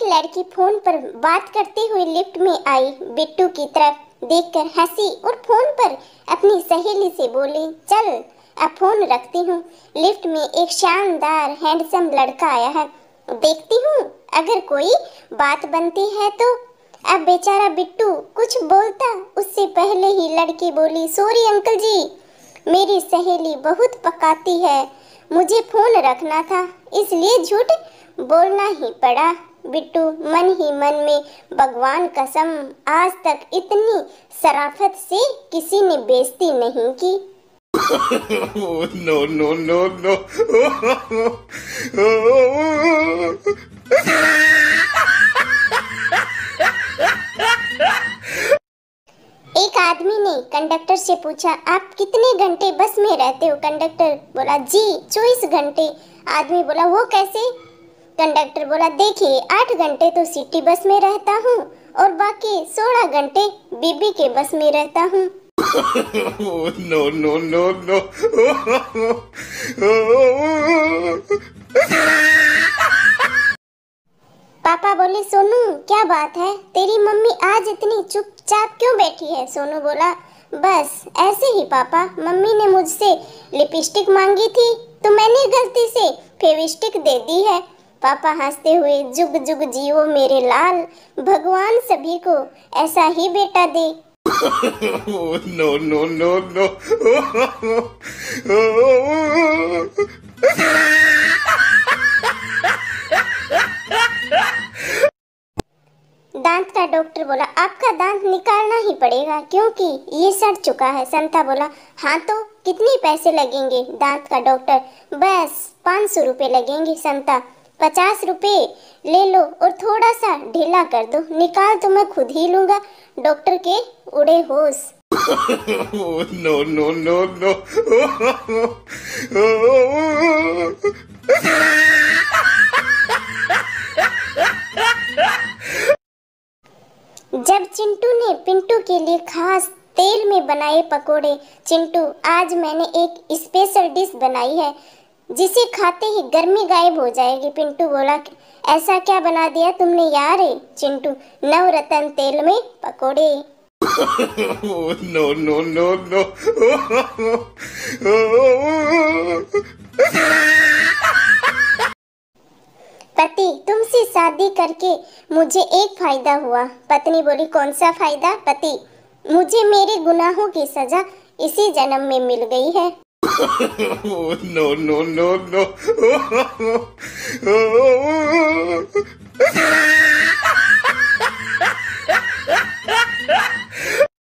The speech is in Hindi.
लड़की फोन पर बात करते हुए लिफ्ट में आई। बिट्टू की तरफ देखकर हंसी और फोन पर अपनी सहेली से बोली, चल अब फोन रखती हूँ। लिफ्ट में एक शानदार हैंडसम लड़का आया है, देखती हूँ अगर कोई बात बनती है तो। अब बेचारा बिट्टू कुछ बोलता उससे पहले ही लड़की बोली, सॉरी अंकल जी, मेरी सहेली बहुत पकाती है, मुझे फोन रखना था इसलिए झूठ बोलना ही पड़ा। बिट्टू मन ही मन में, भगवान कसम आज तक इतनी शराफत से किसी ने बेइज्जती नहीं की। No, no, no, no. एक आदमी ने कंडक्टर से पूछा, आप कितने घंटे बस में रहते हो? कंडक्टर बोला, जी 24 घंटे। आदमी बोला, वो कैसे? कंडक्टर बोला, देखिए 8 घंटे तो सिटी बस में रहता हूँ और बाकी 16 घंटे बीबी के बस में रहता हूँ। No, no, no, no. पापा बोले, सोनू क्या बात है, तेरी मम्मी आज इतनी चुपचाप क्यों बैठी है? सोनू बोला, बस ऐसे ही पापा, मम्मी ने मुझसे लिपस्टिक मांगी थी तो मैंने गलती से फेविस्टिक दे दी है। पापा हंसते हुए, जुग जुग जियो मेरे लाल, भगवान सभी को ऐसा ही बेटा दे। No, no, no, no. दांत का डॉक्टर बोला, आपका दांत निकालना ही पड़ेगा क्योंकि ये सड़ चुका है। संता बोला, हाँ तो कितने पैसे लगेंगे? दांत का डॉक्टर, बस 500 रुपये लगेंगे। संता, 50 रुपये ले लो और थोड़ा सा ढीला कर दो, निकाल तो मैं खुद ही लूंगा। डॉक्टर के उड़े होश। No, no, no, no. जब चिंटू ने पिंटू के लिए खास तेल में बनाए पकोड़े, चिंटू आज मैंने एक स्पेशल डिश बनाई है जिसे खाते ही गर्मी गायब हो जाएगी। पिंटू बोला, ऐसा क्या बना दिया तुमने यार? चिंटू, नवरत्न तेल में पकोड़े। No, no, no, no. पति, तुमसे शादी करके मुझे एक फायदा हुआ। पत्नी बोली, कौन सा फायदा? पति, मुझे मेरे गुनाहों की सजा इसी जन्म में मिल गई है। No, no, no, no.